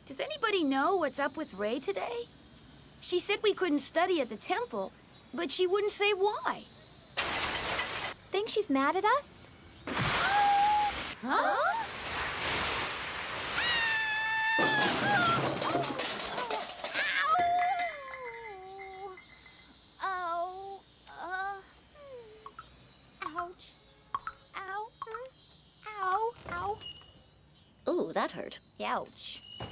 Does anybody know what's up with Rei today? She said we couldn't study at the temple, but she wouldn't say why. Think she's mad at us? Huh? Ow. Ouch. Ow. Ow. Ow. Ooh, that hurt. Ouch.